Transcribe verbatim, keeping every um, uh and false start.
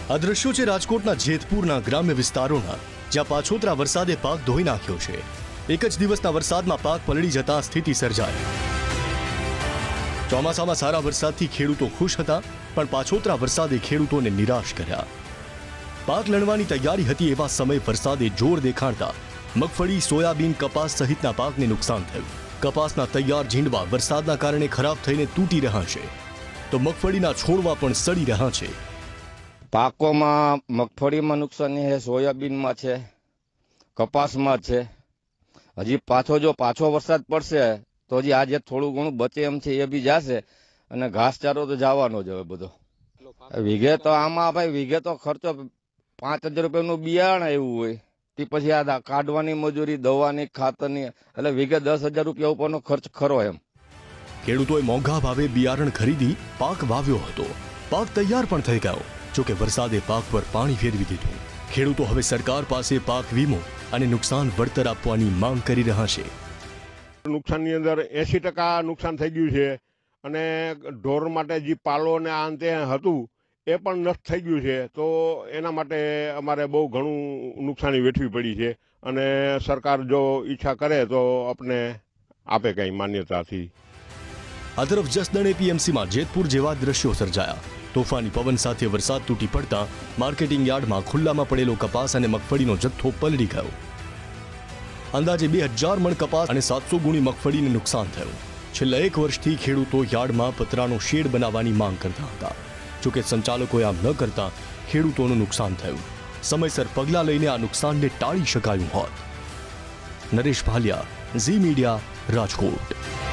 આ દ્રશ્યો છે રાજકોટના જેતપુરના ગ્રામ્ય વિસ્તારોના, જ્યાં પાછોતરા વરસાદે પાક ધોઈ નાખ્યો છે। એક જ દિવસના વરસાદમાં પાક પલળી જતા સ્થિતિ સર્જાઈ। ચોમાસામાં સારા વરસાદથી ખેડૂતો ખુશ હતા, પણ પાછોતરા વરસાદે ખેડૂતોને નિરાશ કર્યા। પાક લણવાની તૈયારી હતી એવા સમયે વરસાદે જોર દેખાડતા મગફળી, સોયાબીન, કપાસ સહિતના પાકને નુકસાન થયું। કપાસના તૈયાર ઝીંડવા વરસાદના કારણે ખરાબ થઈને તૂટી રહ્યા છે, તો મગફળીના છોડવા પણ સડી રહ્યા છે। પાકોમાં મગફળીમાં નુકસાની છે, સોયાબીનમાં છે, કપાસમાં છે। હજી પાછો જો પાછો વરસાદ પડશે તો હજી આજે થોડું ઘણું બચે એમ છે, એ બી જશે અને ઘાસચારો તો જવાનો જ હવે બધો। વીઘે તો આમાં ભાઈ વીઘે તો ખર્ચો પાંચ હજાર રૂપિયાનું બિયારણ આવ્યું હોય, તે પછી આ કાઢવાની મજૂરી, દવાની, ખાતરની, એટલે વીઘે દસ હજાર રૂપિયા ઉપરનો ખર્ચ ખરો એમ। ખેડૂતોએ મોંઘા ભાવે બિયારણ ખરીદી પાક વાવ્યો હતો। પાક તૈયાર પણ થઈ ગયો, જોકે વરસાદે પાક પર પાણી ફેરવી દીધું। ખેડૂતો હવે સરકાર પાસે પાક વીમો અને નુકસાન વળતર આપવાની માંગ કરી રહ્યા છે। નુકસાનની અંદર એસી ટકા નુકસાન થઈ ગયું છે અને ઢોર માટે જે પાલો ને આ અંતે હતું એ પણ નષ્ટ થઈ ગયું છે, તો એના માટે અમારે બહુ ઘણું નુકસાની વેઠવી પડી છે અને સરકાર જો ઈચ્છા કરે તો આપણે આપે કંઈ માન્યતાથી। આ તરફ જસદણ એપીએમસીમાં જેતપુર જેવા દ્રશ્યો સર્જાયા। તોફાની પવન સાથે વરસાદ તૂટી પડતા માર્કેટિંગ યાર્ડમાં ખુલ્લામાં પડેલો કપાસ અને મગફળીનો જથ્થો પલળી ગયો। અંદાજે બે હજાર મણ કપાસ અને સાતસો ગુણી મગફળીને નુકસાન થયું। છેલ્લા એક વર્ષથી ખેડૂતો યાર્ડમાં પતરાનો શેડ બનાવવાની માંગ કરતા હતા, જોકે સંચાલકોએ આમ ન કરતા ખેડૂતોનું નુકસાન થયું। સમયસર પગલાં લઈને આ નુકસાનને ટાળી શકાયું હોત। નરેશ ભાલિયા, ઝી મીડિયા, રાજકોટ।